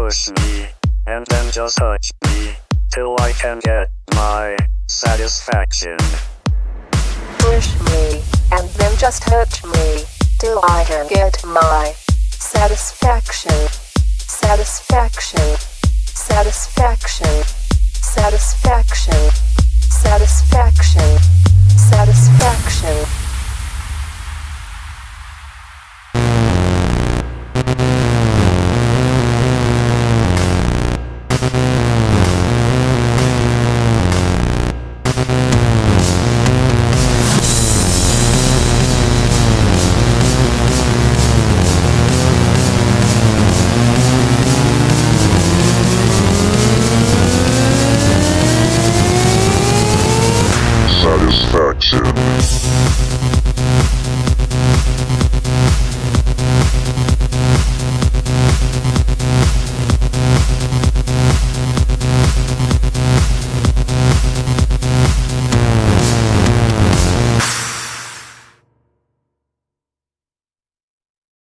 push me, and then just touch me, till I can get my satisfaction. Push me, and then just touch me, till I can get my satisfaction. Satisfaction. Satisfaction. Satisfaction. Satisfaction. Satisfaction.